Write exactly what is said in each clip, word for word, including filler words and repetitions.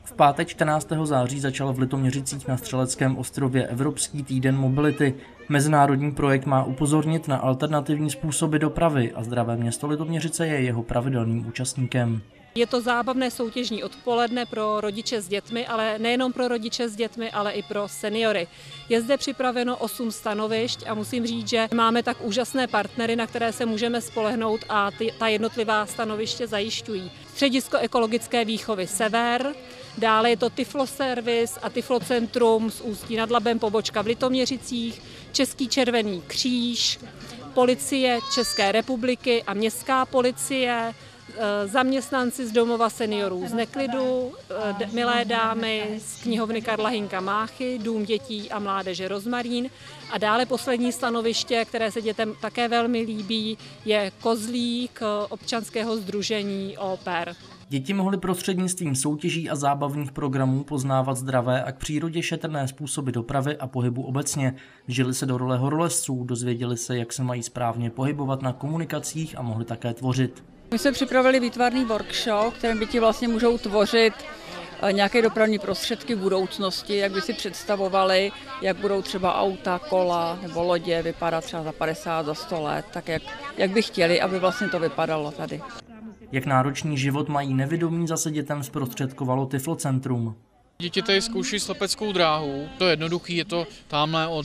V pátek čtrnáctého září začal v Litoměřicích na Střeleckém ostrově Evropský týden mobility. Mezinárodní projekt má upozornit na alternativní způsoby dopravy a Zdravé město Litoměřice je jeho pravidelným účastníkem. Je to zábavné soutěžní odpoledne pro rodiče s dětmi, ale nejenom pro rodiče s dětmi, ale i pro seniory. Je zde připraveno osm stanovišť a musím říct, že máme tak úžasné partnery, na které se můžeme spolehnout a ty, ta jednotlivá stanoviště zajišťují. Středisko ekologické výchovy Sever, dále je to Tyfloservis a Tyflocentrum z Ústí nad Labem, pobočka v Litoměřicích, Český červený kříž, Policie České republiky a Městská policie, zaměstnanci z domova seniorů z Neklidu, milé dámy z knihovny Karla Hynka Máchy, Dům dětí a mládeže Rozmarín a dále poslední stanoviště, které se dětem také velmi líbí, je Kozlík občanského sdružení O P E R. Děti mohly prostřednictvím soutěží a zábavných programů poznávat zdravé a k přírodě šetrné způsoby dopravy a pohybu obecně. Žili se do role horolezců, dozvěděli se, jak se mají správně pohybovat na komunikacích a mohli také tvořit. My jsme připravili výtvarný workshop, kterým děti vlastně můžou tvořit nějaké dopravní prostředky v budoucnosti, jak by si představovali, jak budou třeba auta, kola nebo lodě vypadat třeba za padesát, za sto let, tak jak, jak by chtěli, aby vlastně to vypadalo tady. Jak náročný život mají nevidomí, zase dětem zprostředkovalo Tyflocentrum. Děti tady zkouší slepeckou dráhu, to je jednoduchý, je to tamhle od,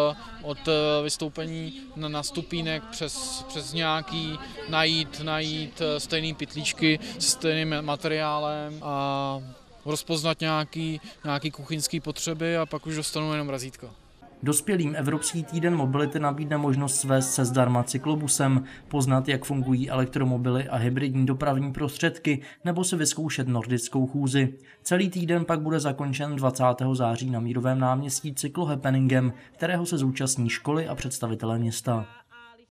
od vystoupení na stupínek přes, přes nějaký najít, najít stejný pytlíčky se stejným materiálem a rozpoznat nějaký, nějaký kuchyňský potřeby a pak už dostanou jenom razítka. Dospělým Evropský týden mobility nabídne možnost svést se zdarma cyklobusem, poznat, jak fungují elektromobily a hybridní dopravní prostředky, nebo si vyzkoušet nordickou chůzi. Celý týden pak bude zakončen dvacátého září na Mírovém náměstí cyklohappeningem, kterého se zúčastní školy a představitelé města.